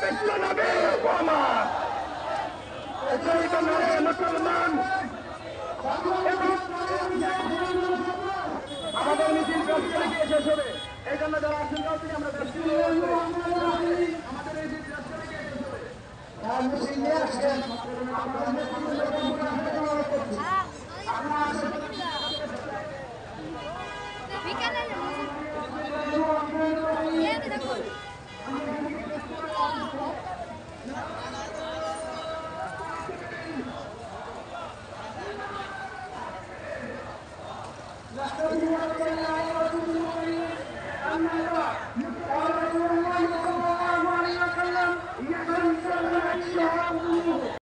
مثل نبي Obama এজন্য নারে মুসলমান আমাদের মিছিল রাস্তায় গিয়ে শেষ হবে। এই জন্য যারা আসেন কাল থেকে আমরা আমাদের এই মিছিল রাস্তায় গিয়ে শেষ হবে।